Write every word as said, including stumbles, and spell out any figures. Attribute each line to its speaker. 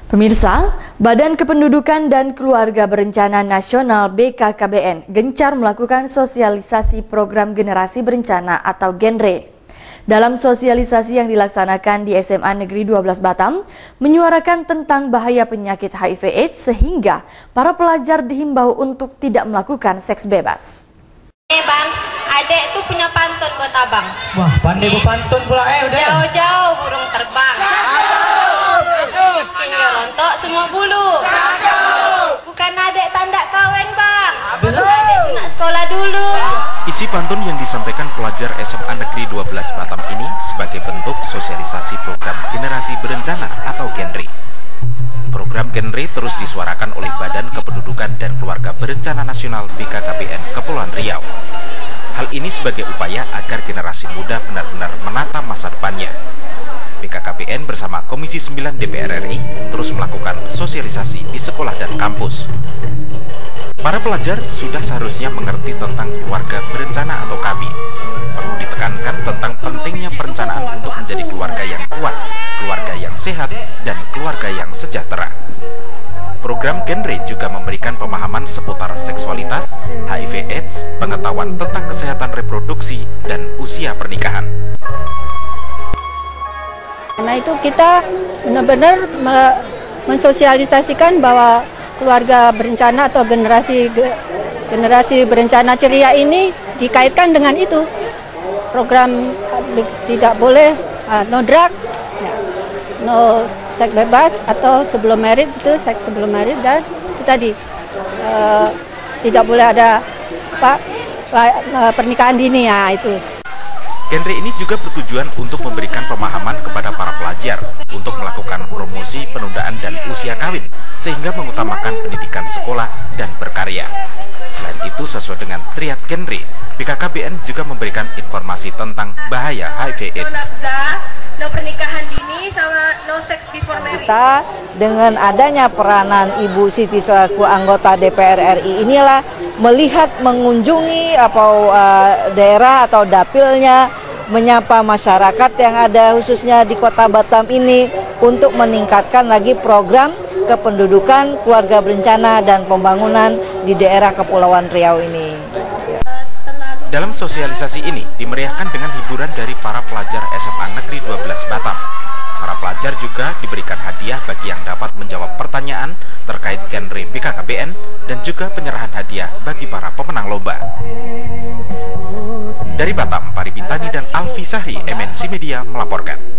Speaker 1: Pemirsa, Badan Kependudukan dan Keluarga Berencana Nasional B K K B N gencar melakukan sosialisasi program generasi berencana atau Genre. Dalam sosialisasi yang dilaksanakan di S M A Negeri dua belas Batam, menyuarakan tentang bahaya penyakit H I V AIDS sehingga para pelajar dihimbau untuk tidak melakukan seks bebas.
Speaker 2: Eh bang, adek tuh punya pantun buat abang.
Speaker 3: Wah, pandai eh. pantun pula eh udah.
Speaker 2: Jauh-jauh burung terbang. Tinggal rontok semua bulu. Bukan adek tanda kawin bang. Adek tuh nak sekolah dulu.
Speaker 4: Isi pantun yang disampaikan pelajar S M A Negeri dua belas Batam ini sebagai bentuk sosialisasi program generasi berencana atau Genre. Program Genre terus disuarakan oleh Badan Kependudukan dan Keluarga Berencana Nasional B K K B N Kepulauan Riau. Hal ini sebagai upaya agar generasi muda benar-benar menata masa depannya. B K K B N bersama Komisi sembilan D P R R I terus melakukan sosialisasi di sekolah dan kampus. Para pelajar sudah seharusnya mengerti tentang keluarga berencana atau K B. Perlu ditekankan tentang pentingnya perencanaan untuk menjadi keluarga yang kuat, keluarga yang sehat, dan keluarga yang sejahtera. Program Genre juga memberikan pemahaman seputar seksualitas, H I V AIDS, pengetahuan tentang kesehatan reproduksi, dan usia pernikahan.
Speaker 5: Karena itu kita benar-benar mensosialisasikan bahwa keluarga berencana atau generasi generasi berencana ceria ini dikaitkan dengan itu. Program tidak boleh uh, no drug, ya, no seks bebas atau sebelum married itu seks sebelum married, dan itu tadi uh, tidak boleh ada apa uh, pernikahan dini ya itu.
Speaker 4: Genre ini juga bertujuan untuk memberikan pemahaman kepada para pelajar untuk melakukan promosi penundaan dan usia kawin sehingga mengutamakan pendidikan sekolah dan berkarya. Selain itu, sesuai dengan triad Genre, B K K B N juga memberikan informasi tentang bahaya H I V AIDS.
Speaker 2: No pernikahan dini sama no sex before marriage.
Speaker 6: Kita dengan adanya peranan Ibu Siti selaku anggota D P R R I inilah melihat mengunjungi atau uh, daerah atau dapilnya, menyapa masyarakat yang ada khususnya di Kota Batam ini untuk meningkatkan lagi program kependudukan, keluarga berencana, dan pembangunan di daerah Kepulauan Riau ini.
Speaker 4: Dalam sosialisasi ini dimeriahkan dengan hiburan dari para pelajar S M A Negeri dua belas Batam. Para pelajar juga diberikan hadiah bagi yang dapat menjawab pertanyaan terkait Genre B K K B N dan juga penyerahan hadiah bagi para pemenang lomba. Dari Batam, Pari Bintani dan Alfi Sahri, M N C Media melaporkan.